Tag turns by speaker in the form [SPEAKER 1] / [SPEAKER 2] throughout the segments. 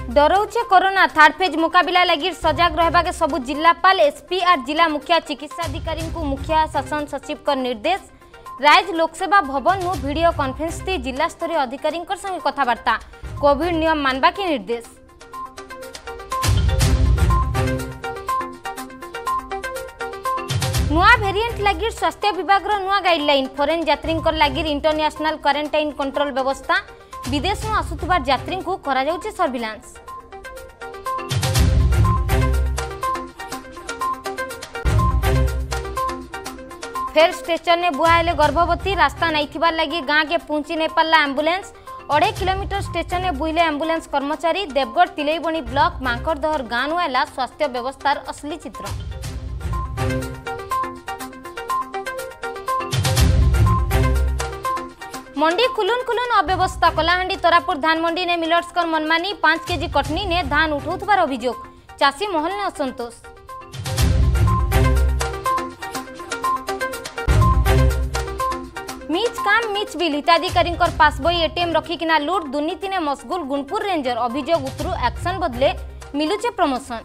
[SPEAKER 1] डरौचे corona third phase मुकाबला लगी सजग रहबा के सबु जिलापाल एसपी और जिला मुखिया चिकित्साधिकारी को मुखिया शासन सचिव का निर्देश। राइज लोकसेवा भवन नु वीडियो कॉन्फ्रेंस थी जिला स्तरीय अधिकारी संगे कथबार्ता। कोविड नियम मानवा के निर्देश। नुआ वेरिएंट लगी स्वास्थ्य विभाग नुआ गाइडलाइन। फॉरेन यात्री लगी इंटरनेशनल क्वारंटाइन कंट्रोल व्यवस्था। विदेश आसुथिबार यात्री को करा जाउछि सर्विलांस। फेर स्टेशन ने बुहाइले गर्भवती। रास्ता नहीं थिबार लगी गाँ के पहुंची नहीं पारला एम्बुलेंस। 2.5 किलोमीटर स्टेशन ने बुहिले एम्बुलेंस कर्मचारी। देवगढ़ तिलैबणी ब्लॉक मांकड़दहर गाँ नुआला स्वास्थ्य व्यवस्थार असली चित्र। मंडी खुलुन खुलुन अव्यवस्था। कलाहांडी तरापुर धान मंडी ने मिलर्स कर मनमानी। 5 केजी कटनी ने धान उठाउथबार अभियोग। चाषी महल ने असंतोष। मीच काम मीच बिल। हिताधिकारी पासबई एटीएम रखिकिना लूट। दुर्नीति ने मशगुल गुणपुर रेंजर। अभियोग उतरु एक्शन बदले मिलुचे प्रमोशन।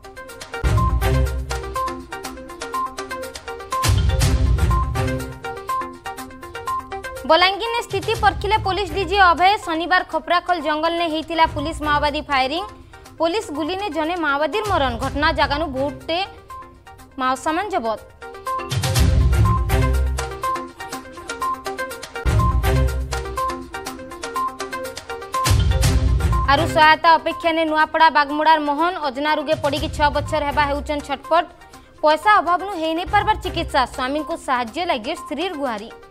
[SPEAKER 1] बलांगीर ने स्थिति परखिले पुलिस डीजी अभय। शनिवार खपराखल जंगल ने हेतिला पुलिस माओवादी फायरिंग। पुलिस गुली ने जने माओवादी मरण। घटना जगानु बहुते माओ सामान जबत। आरु सहायता अपेक्षा ने नुआपड़ा बागमुड़ार मोहन। अजना रोगे पड़ी 6 बछर हेबा हेउचन छटपट। पैसा अभाव नु हेई नै पारबार चिकित्सा। स्वामी को साहाय्य लगे स्त्रीर गुहारी।